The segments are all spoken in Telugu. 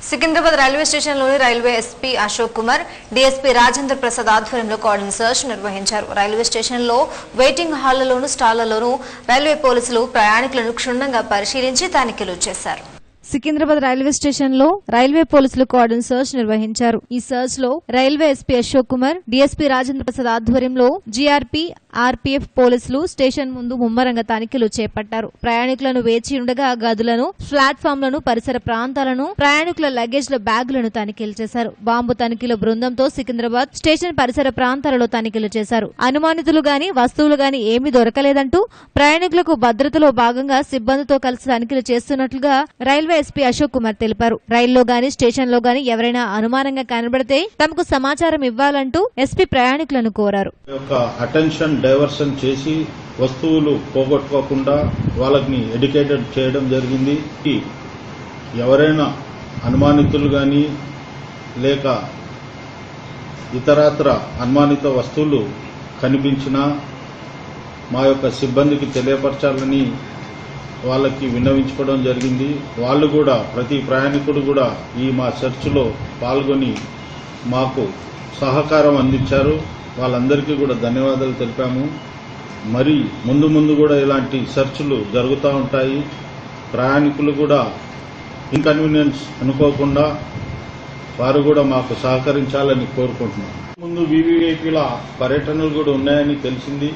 సికింద్రాబాద్ రైల్వే స్టేషన్లోని railway SP Ashok Kumar, DSP Rajendra Prasad ఆధ్వర్యంలో కార్డన్ సర్చ్ నిర్వహించారు. రైల్వే స్టేషన్లో వెయిటింగ్ హాళ్లలోనూ స్టాళ్లలోనూ రైల్వే పోలీసులు ప్రయాణికులను క్షుణ్ణంగా పరిశీలించి తనిఖీలు చేశారు. సికింద్రాబాద్ రైల్వే స్టేషన్ లో రైల్వే పోలీసులు కార్డన్ సర్చ్ నిర్వహించారు. ఈ సర్చ్ లో railway SP Ashok Kumar, DSP Rajendra Prasad ఆధ్వర్యంలో జీఆర్పీ, ఆర్పీఎఫ్ పోలీసులు స్టేషన్ ముందు ముమ్మరంగా తనిఖీలు చేపట్టారు. ప్రయాణికులను వేచి ఉండగా గదులను, ప్లాట్ఫామ్లను, పరిసర ప్రాంతాలను, ప్రయాణికుల లగేజ్ల బ్యాగులను తనిఖీలు చేశారు. బాంబు తనిఖీల బృందంతో సికింద్రాబాద్ స్టేషన్ పరిసర ప్రాంతాలలో తనిఖీలు చేశారు. అనుమానితులు గాని వస్తువులు గాని ఏమీ దొరకలేదంటూ ప్రయాణికులకు భద్రతలో భాగంగా సిబ్బందితో కలిసి తనిఖీలు చేస్తున్నట్లుగా రైల్వే ఎస్పీ అశోక్ కుమార్ తెలిపారు. రైల్లో గాని స్టేషన్ లో గాని ఎవరైనా అనుమానంగా కనబడితే తమకు సమాచారం ఇవ్వాలంటూ ఎస్పీ ప్రయాణికులను కోరారు. అటెన్షన్ డైవర్షన్ చేసి వస్తువులు పోగొట్టుకోకుండా వాళ్ళని ఎడ్యుకేటెడ్ చేయడం జరిగింది. ఎవరైనా అనుమానితులు గాని లేక ఇతరత్ర అనుమానిత వస్తువులు కనిపించినా మా యొక్క సిబ్బందికి తెలియపరచాలని వాళ్ళకి విన్నవించుకోవడం జరిగింది. వాళ్ళు కూడా ప్రతి ప్రయాణికుడు కూడా ఈ మా చర్చలో పాల్గొని మాకు సహకారం అందించారు. వాళ్ళందరికీ కూడా ధన్యవాదాలు తెలిపాము. మరి ముందు కూడా ఇలాంటి చర్చలు జరుగుతూ ఉంటాయి. ప్రయాణికులు కూడా ఇన్కన్వీనియన్స్ అనుకోకుండా వారు కూడా మాకు సహకరించాలని కోరుకుంటున్నాం. ముందు వీవీఐపీల పర్యటనలు కూడా ఉన్నాయని తెలిసింది.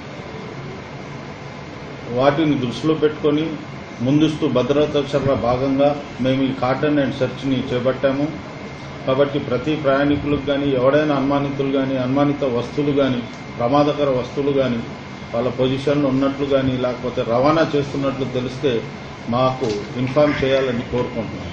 వాటిని దృష్టిలో పెట్టుకుని ముందస్తు భద్రతా చర్యల భాగంగా మేము ఈ కార్డన్ అండ్ సెర్చ్ ని చేపట్టాము. కాబట్టి ప్రతి ప్రయాణికులకు కానీ ఎవడైనా అనుమానితులు కానీ అనుమానిత వస్తువులు కానీ ప్రమాదకర వస్తువులు కానీ వాళ్ళ పొజిషన్లో ఉన్నట్లు కానీ లేకపోతే రవాణా చేస్తున్నట్లు తెలిస్తే మాకు ఇన్ఫార్మ్ చేయాలని కోరుకుంటున్నాం.